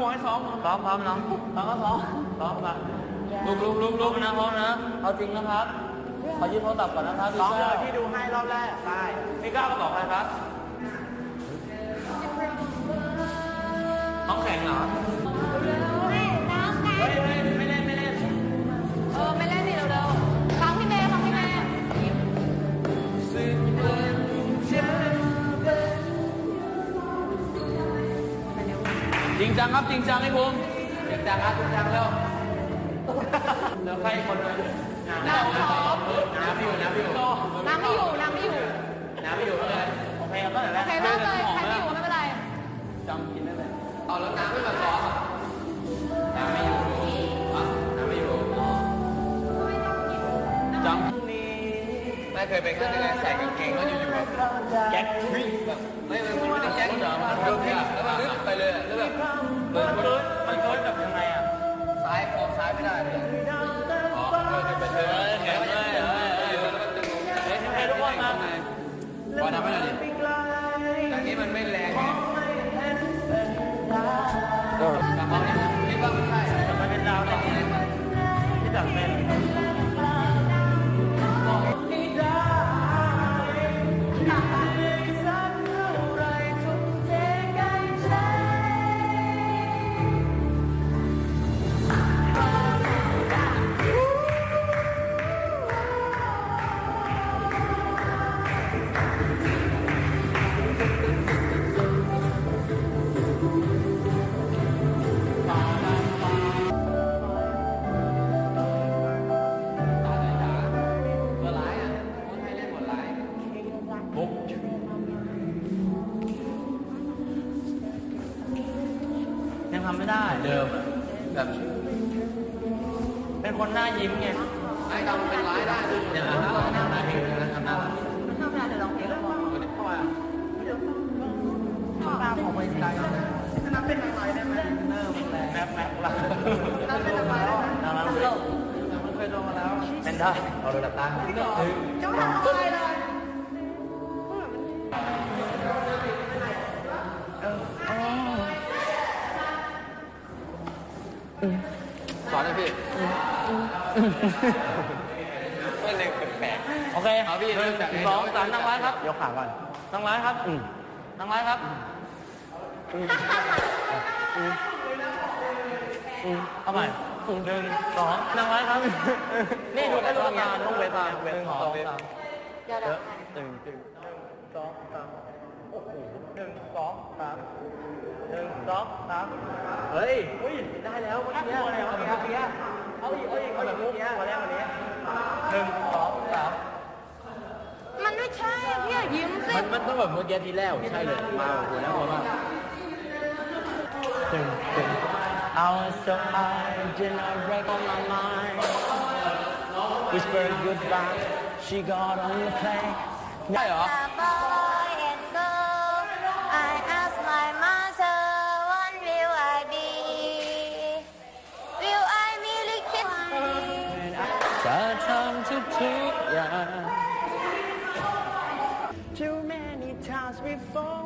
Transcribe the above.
ให้ซ้อมพร้อมน้องซ้อมก็ซ้อมมาลุกนะพร้อมนะเอาจริงนะครับขอยืมโทรศัพท์ก่อนนะครับซ้อมเลยพี่ดูให้รอบแรกไปพี่ก้าวประกอบอะไรครับน้องแข่งเหรอไม่น้องไงไม่เล่นไม่เล่นดิเร็วๆฟังพี่เมย์จริงจังครับจริงจังไอ้ภูมิจริงจังครับจริงจังแล้วใครคนนึงน้ำไม่อยู่เลยโอเคครับตั้งแต่แรกโอเคมากเลยใครไม่อยู่ไม่เป็นไรจำกินได้เลยเอาแล้วน้ำไม่มาซ้อมน้ำไม่อยู่จำไม่เคยเป็นกันยังไงใส่กางเกงแล้วอยู่ๆแบบแก๊กวิ่งแบบไม่ได้แก๊กเหรอมันโดนเนี่ยแล้วมันลึกไปเลยแล้วแบบมันเกินแบบยังไงอ่ะซ้ายไม่ได้เลยอ๋อไปเถอะแข็งเลยให้ทุกคนมาพอทำไม่ได้ดิแต่นี้มันไม่แรงไงแต่พอคิดว่ามันใช่แต่มันเป็นดาวเนี่ยที่จัดเป็นยังทำไม่ได้เดิมแบบเป็นคนหน้ายิ้มไงไอ้ทำเป็นร้ายได้เนี่ยทำหน้าเพลงนะทำหน้าเดี๋ยวลองเพลงแล้วบอกเข้ามาตามของไปสไตล์น้ำเป็นอะไรได้ไหมเริ่มแม็กละน้ำเป็นอะไรได้ไหมน้ำมันเคยลงมาแล้วเป็นได้เอาโดนดับตาจะทำอะไรเลยสอนเลยพี่ไม่เล็กแปลกโอเคเอาพี่2 3นั่งร้านครับยกขาก่อนนั่งร้านครับนั่งร้านครับเอาใหม่1 2นั่งร้านครับนี่ดูให้ลูกตาต้องเวทา1 2 3 เดี๋ยว 1 2 3โอ้โห1 2 3 1 2 3เฮ้ยได้แล้วเมื่อกี้เอาอีกแบบนี้วันแรกวันนี้1 2 3 มันไม่ใช่พี่ยิ้มสิมันต้องแบบเมื่อกี้ทีแรกใช่เลยมาหัวแล้วหัวมาI was so high, did not break on my mind. Whispered goodbye, she got on the plane. ได้เหรอ Boy and girl, I asked my mother, what will I be? Will I really kiss me? จะทำทุกอย่าง Too many times before